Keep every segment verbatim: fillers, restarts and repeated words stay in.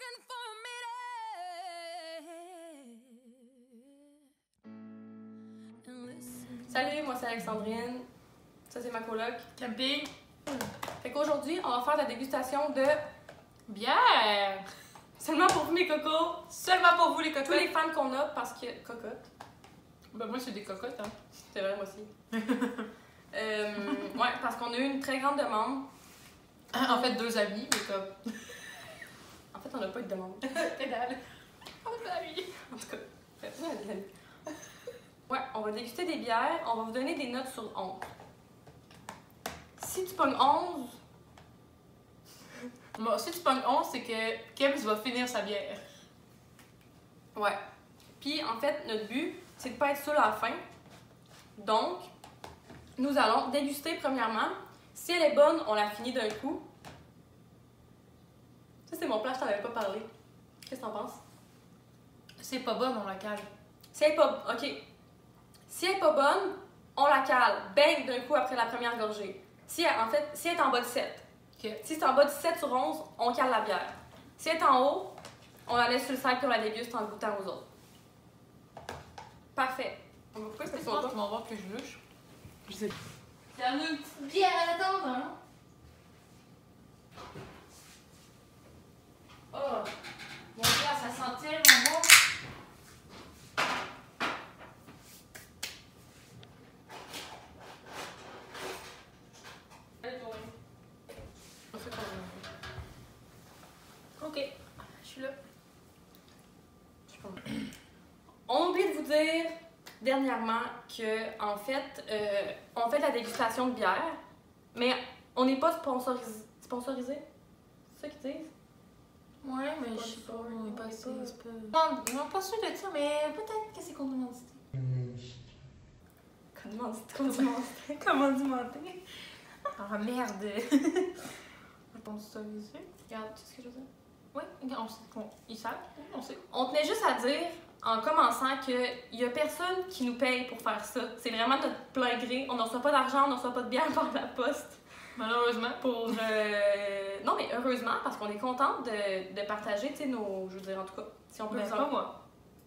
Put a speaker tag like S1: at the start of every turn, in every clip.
S1: Salut, moi c'est Alexandrine. Ça c'est ma coloc.
S2: Camping.
S1: Fait qu'aujourd'hui, on va faire la dégustation de
S2: bière.
S1: Seulement pour vous mes cocos.
S2: Seulement pour vous les cocottes.
S1: Tous les fans qu'on a parce que cocottes.
S2: Ben moi c'est des cocottes hein.
S1: C'est vrai moi aussi. euh, ouais, parce qu'on a eu une très grande demande.
S2: En fait deux amis, mais comme.
S1: En fait, on n'a pas eu de demande.
S2: Pédale. On a amis.
S1: En tout cas, bref, on a des amis. Ouais, on va déguster des bières. On va vous donner des notes sur onze. Si tu pognes onze.
S2: Bon, si tu pognes onze, c'est que Kems va finir sa bière.
S1: Ouais. Puis en fait, notre but, c'est de pas être seul à la fin. Donc, nous allons déguster premièrement. Si elle est bonne, on la finit d'un coup. Ça, c'est mon plat, je t'en avais pas parlé. Qu'est-ce que t'en penses?
S2: C'est pas bon, on la cale.
S1: Si elle est pas... OK. Si elle est pas bonne, on la cale. Bang d'un coup après la première gorgée. Si elle, en fait, si elle est en bas de sept.
S2: Okay.
S1: Si c'est en bas de sept sur onze, on cale la bière. Si elle est en haut, on la laisse sur le sac et on la déguste en goûtant aux autres. Parfait. Pourquoi est-ce que
S2: Je
S1: tu
S2: pense
S1: vas
S2: qu'ils vont voir que je louche.
S1: Je sais.
S2: C'est une petite bière à l'attente, hein? Oh! Mon Dieu, ça sent tellement bon!
S1: Ok, je suis là. On oublie de vous dire dernièrement que en fait, euh, on fait de la dégustation de bière, mais on n'est pas sponsorisé. Sponsorisé? C'est ça qu'ils disent?
S2: Ouais, mais je sais pas, on est pas assez. Non, non, pas sûr de ça, mais peut-être que c'est condimenté.
S1: Condimenté. Condimenté. Condimenté.
S2: Ah merde! Sponsorisé?
S1: Regarde, tu sais ce que je veux dire?
S2: Oui, on sait qu'on. Ils savent, on sait.
S1: On tenait juste à dire, en commençant, qu'il n'y a personne qui nous paye pour faire ça. C'est vraiment notre plein gré. On ne reçoit pas d'argent, on ne reçoit pas de bière par la poste.
S2: Malheureusement.
S1: Pour. Euh... Non, mais heureusement, parce qu'on est contente de, de partager, tu sais, nos. Je veux dire, en tout cas, si on peut
S2: Ben,
S1: vous
S2: pas
S1: en...
S2: moi.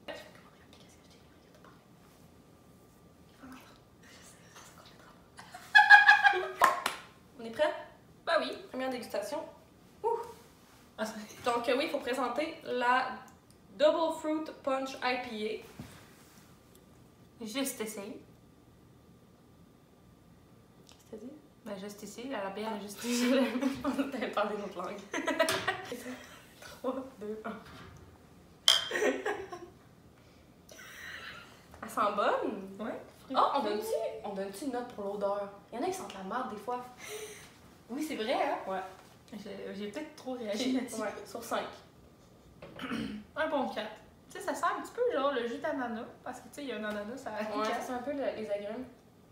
S1: On est prêts?
S2: Ben oui.
S1: Première dégustation. Ouh.
S2: Ah,
S1: Donc, euh, oui, il faut présenter la Double Fruit Punch I P A.
S2: juste essayer.
S1: Qu'est-ce que t'as dit?
S2: Ben, juste ici, à la bière,
S1: Ah,
S2: juste ici.
S1: Je pensais que t'avais parlé notre langue. trois, deux, un. Elle sent bonne?
S2: Ouais.
S1: Oh, on donne-tu on donne-tu une note pour l'odeur? Il y en a qui sentent la marde des fois.
S2: Oui, c'est vrai, hein?
S1: Ouais.
S2: J'ai, j'ai peut-être trop réagi là-dessus.
S1: Ouais, sur cinq.
S2: Un bon quatre. Tu sais, ça sent un petit peu genre le jus d'ananas, parce que tu sais, il y a un ananas, ça
S1: Ouais, ça sent un peu le- les agrumes.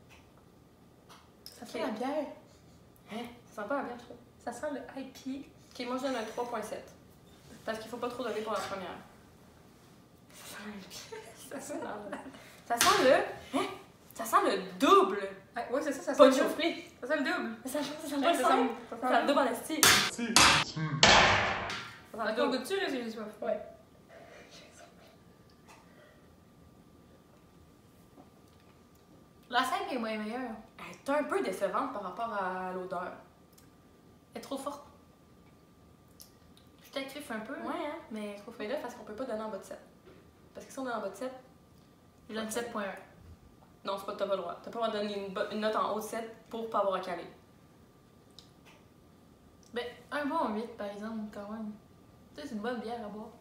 S2: Ça sent
S1: Ok.
S2: la bière.
S1: Hein? Ça sent pas la bière, je trouve.
S2: Ça sent le I P A.
S1: Ok, moi je donne un trois virgule sept. Parce qu'il faut pas trop donner pour la première. Ça sent le...
S2: Ça sent la...
S1: Ça sent le... Hein? Ça sent le double!
S2: Ah, ouais, c'est ça, ça sent
S1: Pas
S2: le
S1: de
S2: double.
S1: fruits.
S2: Ça sent le double.
S1: Ça sent, ça sent
S2: Ouais,
S1: pas le
S2: ça
S1: cinq.
S2: sent- ça
S1: Ça
S2: sent
S1: sent le double en esti. Ça sent le
S2: Attends,
S1: double.
S2: goûtes-tu, là, j'ai soif.
S1: Ouais.
S2: La cinq est moins meilleure.
S1: Elle est un peu décevante par rapport à l'odeur.
S2: Elle est trop forte. Je t'actiffe un peu,
S1: Ouais, hein?
S2: mais trop forte.
S1: Mais là, parce qu'on peut pas donner en bas de sept. Parce que si on est en bas de sept,
S2: Je donne sept virgule un.
S1: non, c'est pas, t'as pas le droit. T'as pas le droit de donner une, bo- une note en haut de sept pour pas avoir à caler.
S2: Ben, un bon huit, par exemple, quand même. Tu sais, c'est une bonne bière à boire.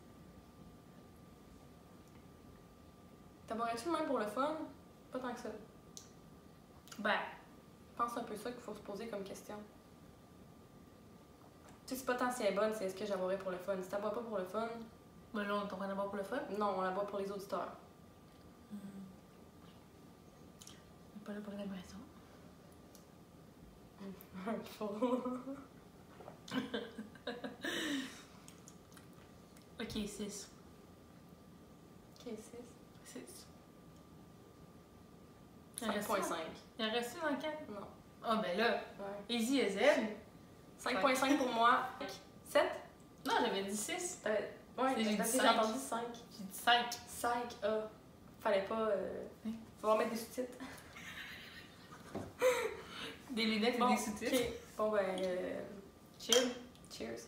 S1: T'as boirais-tu même pour le fun? Pas tant que ça.
S2: Ben,
S1: Je pense un peu ça qu'il faut se poser comme question. Tu sais, c'est pas tant si elle est bonne, c'est est-ce que j'aboierais pour le fun. Si t'as bois pas pour le fun,
S2: ben là, on est en train de boire pour le fun.
S1: non, on la boit pour les auditeurs.
S2: On est pas là pour la même raison. Ok, six.
S1: Ok, six.
S2: six.
S1: cinq virgule cinq.
S2: Il en reste dans le quatre?
S1: Non.
S2: Ah, ben là,
S1: Ouais.
S2: Easy as Z.
S1: cinq virgule cinq pour moi. sept?
S2: Non, j'avais dit six. J'ai dit
S1: parce que j'ai
S2: cinq.
S1: entendu cinq.
S2: J'ai dit cinq.
S1: cinq, ah. Fallait pas. Euh...
S2: Hein?
S1: Faut mettre des sous-titres.
S2: Des lunettes et
S1: Bon,
S2: des sous-titres.
S1: ok. Bon, ben. Euh...
S2: Cheers.
S1: Cheers.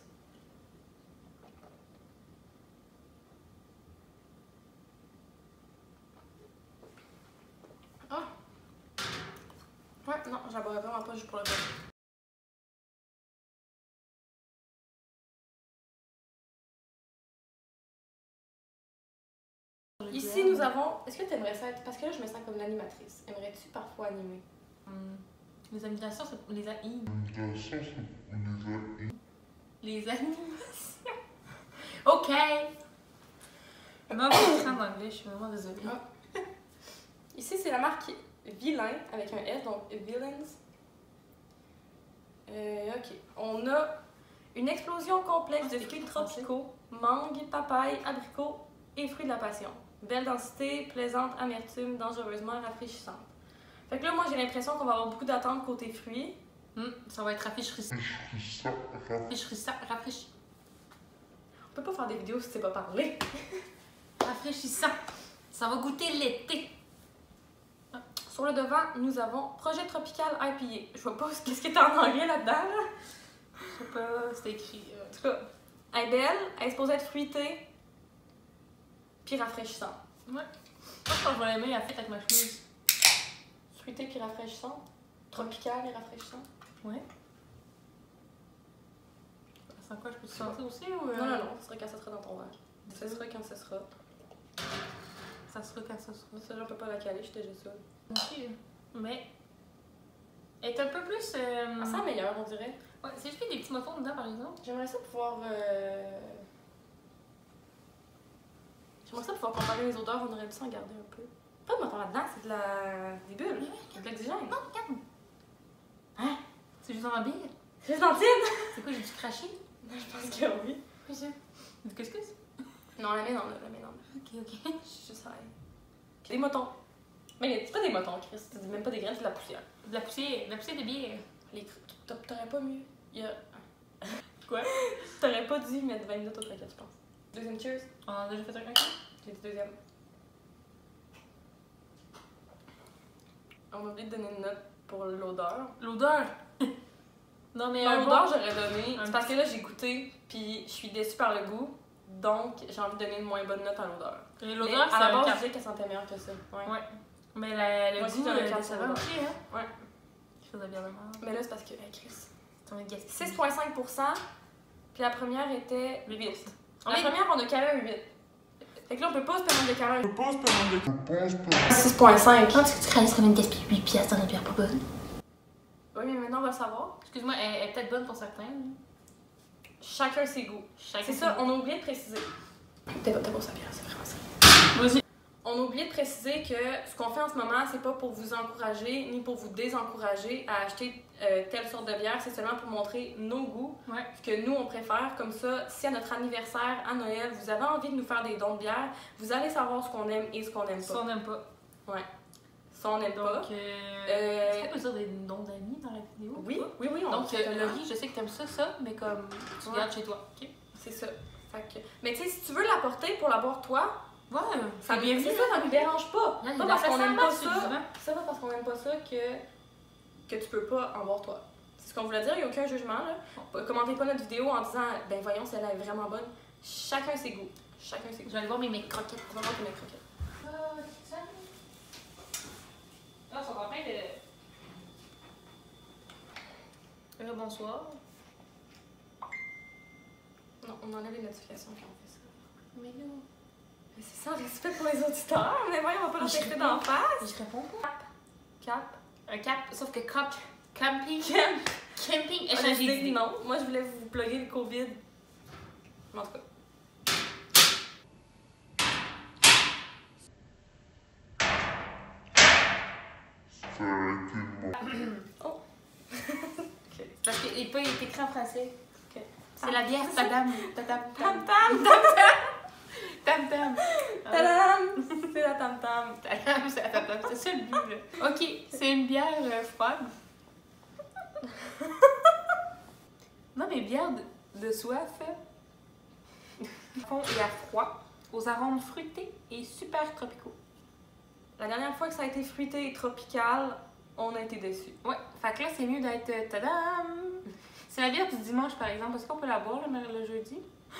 S1: Ah! Ouais, non, j'en boirais vraiment pas juste pour le goût. Ici, nous avons. Est-ce que tu aimerais ça être. Parce que là, je me sens comme l'animatrice. Aimerais-tu parfois animer?
S2: Hum. Les animations, c'est les a...
S3: Les animations, c'est
S2: Les animations. OK. Mauvais en anglais, je suis vraiment désolée.
S1: Ah. Ici, c'est la marque Villain avec un S, donc Villains. Euh, ok. On a une explosion complexe
S2: Ah,
S1: de
S2: c'est
S1: fruits
S2: écrit en français.
S1: tropicaux, mangue, papaye, abricot et fruits de la passion. Belle densité, plaisante, amertume, dangereusement rafraîchissante. Fait que là, moi, j'ai l'impression qu'on va avoir beaucoup d'attentes côté fruits.
S2: Hum, ça va être rafraîchissant.
S3: ça,
S2: Rafraîchissant. Rafraîchissant.
S1: On peut pas faire des vidéos si tu sais pas parler.
S2: Rafraîchissant. Ça va goûter l'été.
S1: Sur le devant, nous avons Projet Tropical I P A. Je vois pas qu'est-ce qui est en anglais là-dedans. Là.
S2: Je sais pas, c'était écrit. euh,
S1: En tout cas, elle est belle, elle est supposée être fruitée, puis rafraîchissante.
S2: Ouais. Moi, je pense que je vais l'aimer la fête avec ma chemise.
S1: Fruitée puis rafraîchissante. Tropicale et rafraîchissante.
S2: Ouais. Ça sent quoi? Je peux te sentir aussi ou. euh,
S1: Non, non, non, ce sera quand ça sera dans ton verre. Ce sera quand ce sera.
S2: Ça sera quand ça sera.
S1: Ça, on peut pas la caler, je suis déjà sûre.
S2: Ok. Mais. Elle est un peu plus. Euh...
S1: Elle sent meilleure, on dirait.
S2: Ouais, c'est juste qu'il y a des petits motons dedans par exemple.
S1: J'aimerais ça pouvoir. Euh... J'aimerais ça pouvoir comparer les odeurs, on aurait dû s'en garder un peu. Pas de moton là-dedans, c'est de la. des bulles. C'est de l'oxygène.
S2: Non, regarde.
S1: Hein?
S2: C'est juste dans ma bille.
S1: C'est Dentine!
S2: C'est quoi, j'ai dû cracher?
S1: Je pense que oui.
S2: C'est ça. Du couscus?
S1: Non, la mienne, non, la mienne, non.
S2: Ok, ok.
S1: Je suis juste high. Des motons. Mais c'est pas des motons, Chris. C'est même pas des graines, c'est de la poussière.
S2: De la poussière. De la poussière de bière.
S1: Les cr- t'a- T'aurais pas mieux. Il y a...
S2: Quoi?
S1: T'aurais pas dû mettre vingt minutes au croquet, je pense. Deuxième cheers.
S2: On a déjà fait un
S1: J'ai dit deuxième. On a oublié de donner une note pour l'odeur.
S2: L'odeur. Non, mais un
S1: L'odeur,
S2: bon...
S1: j'aurais donné.
S2: un
S1: C'est parce que là, j'ai goûté, puis je suis déçue par le goût. Donc, j'ai envie de donner une moins bonne note à l'odeur.
S2: Et
S1: Mais
S2: l'odeur, c'est
S1: à la
S2: un
S1: base, je
S2: cap.
S1: disais qu'elle sentait meilleure que ça. Ouais.
S2: Ouais. Mais la, le
S1: Moi aussi,
S2: goût,
S1: j'aurais
S2: euh,
S1: quatre
S2: des
S1: sur
S2: saveurs
S1: l'odeur.
S2: aussi, hein?
S1: Ouais.
S2: Je faisais bien le mal.
S1: Mais là, c'est parce que, hey, Chris.
S2: C'est un gaspillage.
S1: six virgule cinq pour cent, puis la première était huit. La
S2: Oui.
S1: première, on a calé un huit. Fait que là, on peut pas se permettre de caler un
S3: Je pense que je pense que
S1: six virgule cinq.
S2: Parce que tu crées comme une gaspille huit piastres dans une bière pas bonne.
S1: Oui, mais maintenant, on va le savoir.
S2: Excuse-moi, elle, elle est peut-être bonne pour certains. hein.
S1: Chacun ses goûts.
S2: Chacun
S1: C'est
S2: ses
S1: ça,
S2: goûts.
S1: on a oublié de préciser. T'es pas sa bière, c'est vraiment ça.
S2: Vas-y.
S1: On a oublié de préciser que ce qu'on fait en ce moment, c'est pas pour vous encourager ni pour vous désencourager à acheter euh, telle sorte de bière, c'est seulement pour montrer nos goûts,
S2: Ouais.
S1: ce que nous on préfère. Comme ça, si à notre anniversaire, à Noël, vous avez envie de nous faire des dons de bière, vous allez savoir ce qu'on aime et ce qu'on aime
S2: Ça,
S1: pas.
S2: on n'aime pas.
S1: Ça, on n'aime pas.
S2: Donc, euh...
S1: Euh,
S2: est-ce qu'on peut dire des noms d'amis dans la vidéo? ou
S1: Oui,
S2: pas?
S1: oui, oui. On
S2: Donc,
S1: fait
S2: euh,
S1: un-
S2: Laurie, je sais que t'aimes ça, ça, mais comme tu
S1: Ouais.
S2: gardes chez toi. Ok?
S1: C'est ça. Fait que... Mais tu sais, si tu veux l'apporter pour la boire toi,
S2: Ouais,
S1: ça,
S2: c'est bienvenu.
S1: c'est ça, ça nous dérange pas.
S2: Il y a
S1: Pas
S2: de
S1: parce
S2: la
S1: qu'on
S2: place
S1: aime
S2: en
S1: pas
S2: masse sur le
S1: ça.
S2: divan.
S1: C'est pas parce qu'on aime pas ça que, que tu peux pas en boire toi. C'est ce qu'on voulait dire, il n'y a aucun jugement. Là. Commentez pas notre vidéo en disant ben voyons, celle-là est vraiment bonne. Chacun ses goûts. Chacun ses
S2: Je
S1: goûts.
S2: vais aller voir mes, mes croquettes.
S1: On va voir tes croquettes.
S2: Ah, c'est ça? Ah, ils sont en train de. Euh, bonsoir.
S1: Non, on enlève les notifications quand on fait ça.
S2: Mais non.
S1: Mais c'est sans respect pour les auditeurs. Mais voyons, on va pas leur
S2: Je
S1: texter
S2: réponds.
S1: d'en face.
S2: Je réponds pas.
S1: Cap.
S2: Un cap, sauf que cap, camping,
S1: Cap.
S2: camping,
S1: On a
S2: échanger
S1: dit
S2: d'idées.
S1: non. Moi, je voulais vous plugger le COVID. Mais en tout cas.
S3: ça aurait été bon.
S1: Oh. Ok.
S2: Parce qu'il n'est pas écrit en français.
S1: Ok.
S2: C'est la bière, tadam, tadam,
S1: Tam
S2: tam,
S1: tam.
S2: tam, tam.
S1: Tadam! C'est la tam tam.
S2: Tadam, c'est la tam, tam. C'est ça le but, là. Ok, c'est une bière euh, froide. Non, mais bière de, de soif. hein. Fond et à froid, aux arômes fruités et super tropicaux.
S1: La dernière fois que ça a été fruité et tropical, on a été déçus.
S2: Ouais, fait que là, c'est mieux d'être... Tadam! C'est la bière du dimanche, par exemple. Est-ce qu'on peut la boire le, le jeudi?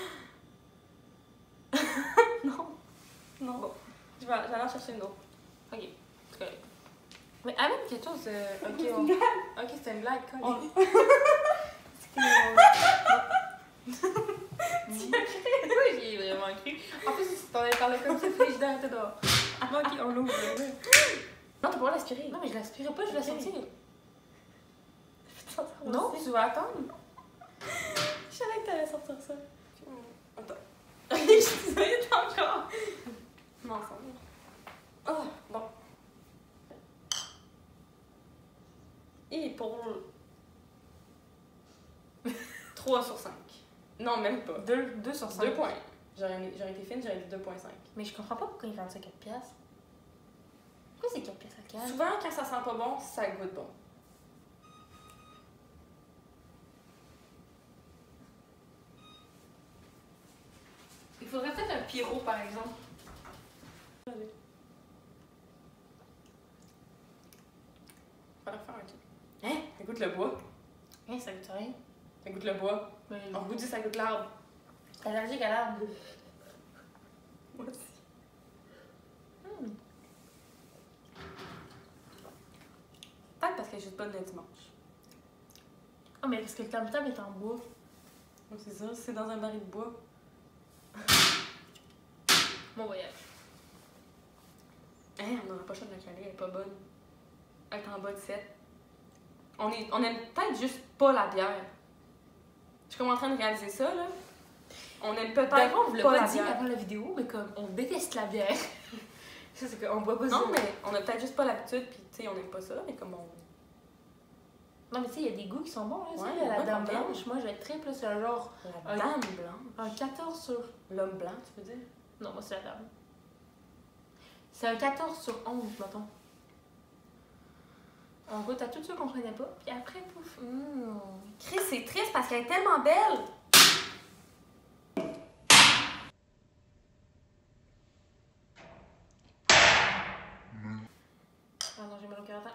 S1: Non. Non. Bon. Je vais, je vais aller en chercher une autre.
S2: Ok, c'est correct. Mais amène quelque chose. Euh, ok, on... ok, c'était une blague.
S1: On...
S2: Oui, j'y ai vraiment cru. En plus, si t'en avais parlé comme ça, le frigidaire était dehors. Ah, ok, on l'ouvre.
S1: Non, t'as pas l'aspirer.
S2: Non, mais je l'aspirerai pas, je vais la
S1: Ok.
S2: sortir. Non, tu vas attendre.
S1: Je savais que t'allais sortir ça. Attends. Je suis désolée, t'as encore. Mensonge. Oh, bon. Et pour trois sur cinq. Non, même pas.
S2: deux sur cinq.
S1: deux points. J'aurais j'aurais été fine, j'aurais dit deux virgule cinq.
S2: Mais je comprends pas pourquoi ils vendent ça quatre piastres. Pourquoi c'est quatre piastres à canne?
S1: Souvent, quand ça sent pas bon, ça goûte bon.
S2: Il faudrait peut-être un Pyro, par exemple.
S1: On va leur faire un truc. Hein? Ça goûte le bois.
S2: Hein, ça goûte rien.
S1: Ça goûte le bois.
S2: Mais
S1: On vous dit ça goûte l'arbre.
S2: t'es allergique à l'arbre.
S1: Moi aussi.
S2: Hmm.
S1: Peut-être parce que j'ai pas de dimanche.
S2: Ah, mais parce que le tam-tam est en bois.
S1: Oui, c'est ça, c'est dans un baril de bois.
S2: Mon voyage.
S1: Hein, on n'aura pas le choix de la caler, elle est pas bonne. Elle est en bas de sept. On, est, on aime peut-être juste pas la bière. Je suis comme en train de réaliser ça, là. On aime peut-être
S2: D'abord, on vous l'a
S1: pas
S2: pas
S1: la
S2: dit
S1: bière.
S2: avant la vidéo, mais comme on déteste la bière. Ça, c'est qu'on boit pas ça.
S1: Non, mais on a peut-être juste pas l'habitude, puis tu sais, on aime pas ça, mais comme on...
S2: Non, mais tu sais, il y a des goûts qui sont bons, là.
S1: Ouais,
S2: tu sais, la
S1: moi,
S2: dame
S1: j'aime bien.
S2: blanche, moi, je triple sur genre
S1: La
S2: Un-
S1: dame blanche.
S2: un quatorze sur.
S1: L'homme blanc, tu veux dire?
S2: Non, moi, c'est la dame. C'est un quatorze sur onze, mettons. On goûte à tout ça qu'on connaît pas, puis après, pouf. Mmh.
S1: Chris, c'est triste parce qu'elle est tellement belle!
S2: Pardon, j'ai mal au cœur. Attends.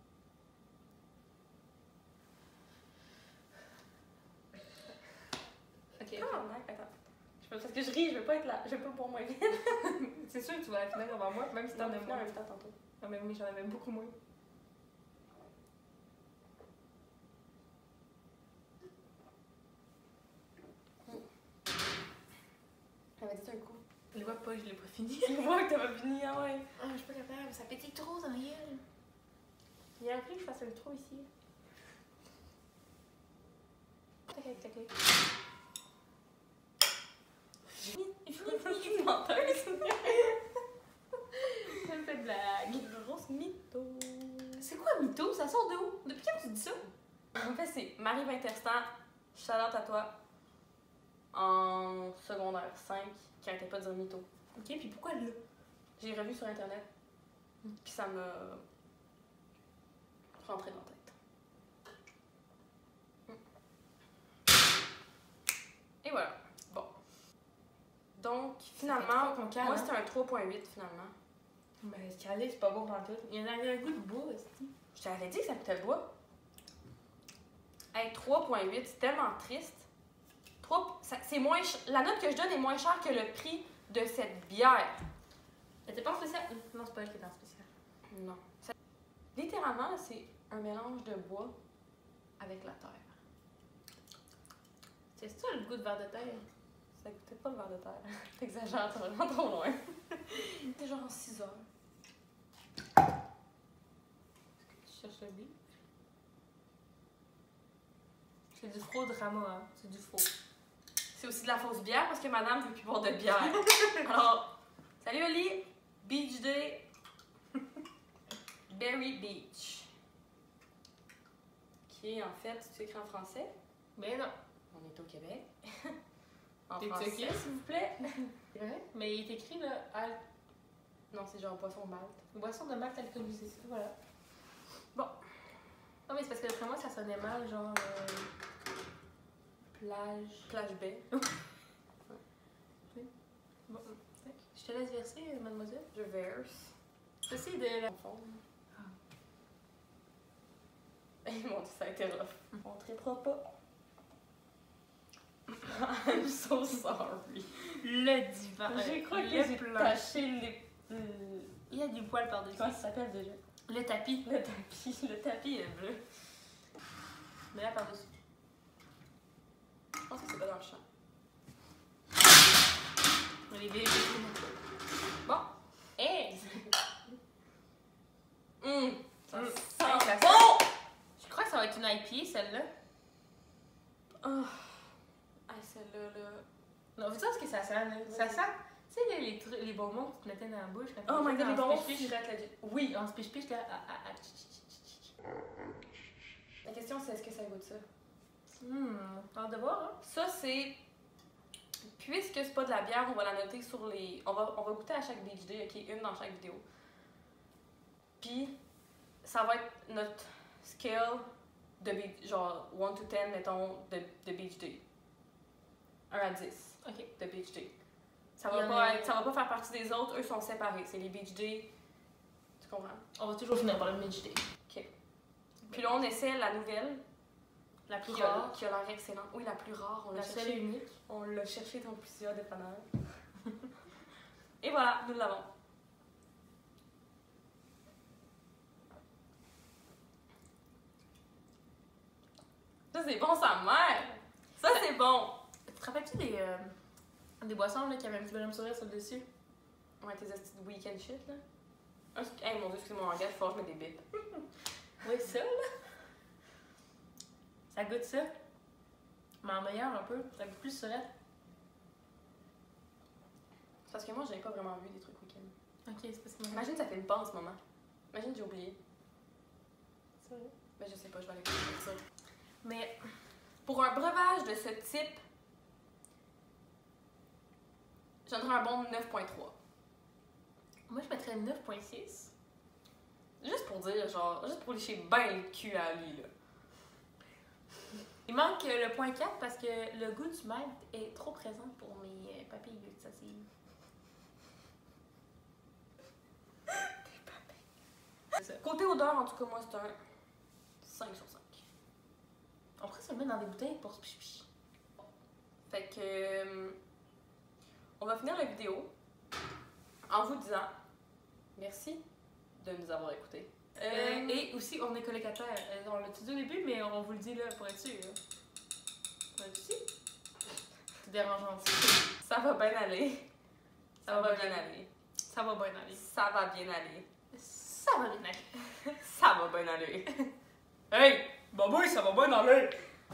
S2: Ok.
S1: Ah, non, attends. Je peux- Parce que je ris, je veux pas être là. Je veux pas boire moins vite.
S2: C'est sûr que tu vas la finir avant moi, même si t'en
S1: Non,
S2: as
S1: mais
S2: moins.
S1: en même temps, tantôt.
S2: Ah, mais oui, j'en avais beaucoup moins.
S1: Elle m'a dit un coup.
S2: Je le vois pas, je l'ai pas fini.
S1: Je vois que t'as pas fini, ah ouais.
S2: Ah, je suis pas capable, ça pétille trop dans la gueule. Il a fallu que je fasse un trou ici. Tac, tac, tac.
S1: Fini, menteuse.
S2: Ça me fait blague.
S1: Grosse mytho.
S2: C'est quoi mytho? Ça sort de où? Depuis quand tu dis ça?
S1: En fait, c'est Marie Vinterstant, shout-out à toi, en secondaire cinq, qui arrêtait pas de dire mytho.
S2: Ok, puis pourquoi là?
S1: J'ai revu sur internet, puis ça m'a rentré dans la tête. Et voilà. Bon. Donc, finalement,
S2: trop ton calme,
S1: moi
S2: hein?
S1: c'était un trois virgule huit finalement.
S2: Ben, ce calé, c'est pas bon dans tout. Il y en a un goût de bois aussi.
S1: Je t'avais dit que ça coûtait le bois. Hey, trois virgule huit, c'est tellement triste. trois, ça- c'est moins ch- la note que je donne est moins chère que le prix de cette bière.
S2: Elle était pas en spécial? Non, c'est pas elle qui est en spécial.
S1: Non. Ça- littéralement, là, c'est un mélange de bois avec la terre.
S2: C'est ça le goût de verre de terre?
S1: Ça goûtait pas le verre de terre. T'exagères, t'es vraiment trop loin. C'était genre en six heures.
S2: Tu cherches le but? C'est du faux drama, hein? C'est du faux.
S1: C'est aussi de la fausse bière parce que madame veut plus boire de bière. Alors, salut Oli! Beach Day! Berry Beach. Qui est en fait, si tu écris en français,
S2: Ben non.
S1: on est au Québec. En
S2: T'es
S1: français,
S2: choquée?
S1: s'il vous plaît.
S2: C'est vrai? Mais il est écrit là, al...
S1: Non, c'est genre poisson malt.
S2: boisson de malt alcoolisée. Voilà.
S1: Bon.
S2: Non, mais c'est parce que d'après moi, ça sonnait mal, genre. Euh...
S1: Plage. Plage baie.
S2: Je te laisse verser, mademoiselle.
S1: Je verse.
S2: J'essaie de la...
S1: Ah. Eh mon Dieu, ça a été rough. On ne tripera pas. I'm so sorry.
S2: Le divan.
S1: J'ai cru que
S2: le
S1: j'ai
S2: plancher.
S1: taché les... le-
S2: Il y a du poil par-dessus.
S1: Comment ça s'appelle déjà?
S2: Le tapis.
S1: Le tapis. Le tapis est bleu.
S2: Mais là, par-dessus.
S1: Je pense que c'est pas dans le champ.
S2: Les bébés.
S1: Bon. Hey! Hum! Ça
S2: Mm.
S1: sent
S2: Ça sent-
S1: bon!
S2: Je crois que ça va être une I P A, celle-là.
S1: Oh. Ah, celle-là, là.
S2: Non, vous savez ce que ça sent, là? Ça sent, tu sais, les, les, trucs- les bonbons que tu te mettais dans la bouche. Quand
S1: Oh
S2: tu
S1: my
S2: faisais
S1: god, les
S2: en
S1: bonbons
S2: spiche-piche.
S1: surettes, legit.
S2: Oui, en spiche-piche, là. Ah, ah, ah, tch, tch, tch, tch, tch.
S1: La question, c'est est-ce que ça goûte ça?
S2: Hmm, hâte de voir, hein?
S1: Ça, c'est... Puisque c'est pas de la bière, on va la noter sur les... On va, on va goûter à chaque beach day, ok? Une dans chaque vidéo. Puis, ça va être notre scale de beach... Genre, one to ten, mettons, de, de beach day. un à dix.
S2: Ok.
S1: De beach day. Ça
S2: Il
S1: va,
S2: y en
S1: pas
S2: a-
S1: être, ça va pas faire partie des autres, eux sont séparés. C'est les beach day. Tu comprends?
S2: On va toujours finir par le beach day.
S1: Ok. Puis là, on essaie la nouvelle,
S2: La plus
S1: qui a,
S2: rare.
S1: qui a l'air excellente. Oui, la plus rare. On l'a
S2: La seule
S1: cherchée.
S2: et unique.
S1: On l'a cherché dans plusieurs dépanneurs. Et voilà, nous l'avons. Ça, c'est bon, sa mère! Ça, c'est bon!
S2: Tu te rappelles-tu des, euh, des boissons, là, qui avaient un petit bonhomme sourire sur le dessus?
S1: Ouais, tes astuces de week-end shit, là. Ah, c'est- Hey, mon Dieu, excuse mon langage, faut que je mette des bips.
S2: Oui, ça, là. Ça goûte ça. Mais en meilleur, un peu. Ça goûte plus surette.
S1: C'est parce que moi, j'avais pas vraiment vu des trucs week-end.
S2: Ok, c'est parce que...
S1: Imagine, ça fait une pause en ce moment. Imagine, j'ai oublié.
S2: C'est vrai.
S1: Ben, je sais pas, je vais aller faire ça.
S2: Mais
S1: Pour un breuvage de ce type, je donnerais un bon neuf virgule trois.
S2: moi, je mettrais neuf virgule six.
S1: Juste pour dire, genre, juste pour lécher bien le cul à lui, là.
S2: Il manque euh, le point quatre parce que le goût du malt est trop présent pour mes euh, papilles gustatives. C'est ça.
S1: Côté odeur, en tout cas, moi, c'est un cinq sur cinq.
S2: On pourrait se le mettre dans des bouteilles pour se pichi.
S1: Fait que... euh, on va finir la vidéo en vous disant merci de nous avoir écoutés.
S2: Euh, et aussi, on est colocataires. Euh, on l'a dit au début, mais on vous le dit là pour être sûr. Là. On l'a dit? C'est dérangeant aussi.
S1: Ça va bien aller. Ça,
S2: Ça
S1: va
S2: va
S1: bien
S2: bien
S1: aller.
S2: Ça va bien aller.
S1: Ça va bien aller.
S2: Ça va bien aller.
S1: Ça va bien aller.
S2: Hey! Baboui, ça va bien aller!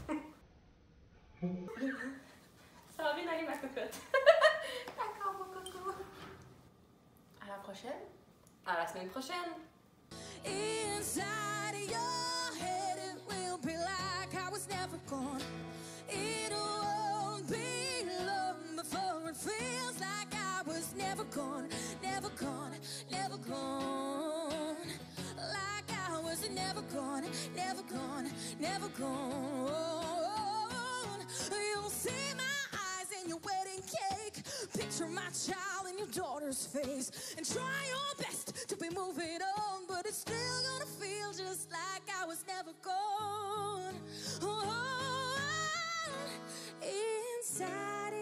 S1: Ça va bien aller, ma cocotte.
S2: D'accord, mon coco. À la prochaine.
S1: À la semaine prochaine.
S4: Inside of your head, it will be like I was never gone. It won't be long before it feels like I was never gone, never gone, never gone. Like I was never gone, never gone, never gone. You'll see my eyes in your wedding cake. Picture my child in your daughter's face. And try your best to be moving on, but it's still gonna feel just like I was never gone. Oh, inside